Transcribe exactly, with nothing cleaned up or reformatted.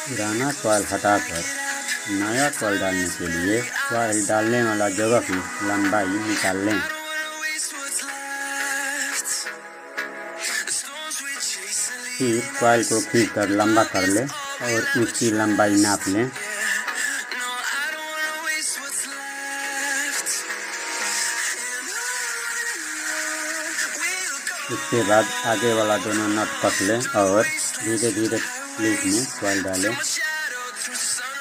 पुराना कॉइल हटाकर नया कॉइल डालने के लिए कॉइल डालने वाला जगह की लंबाई निकाल लें। फिर कॉइल को खींचकर लंबा कर लें और उसकी लंबाई नाप लें। इसके बाद आगे वाला दोनों नट कस लें और धीरे धीरे क्लिप में कॉइल डालें।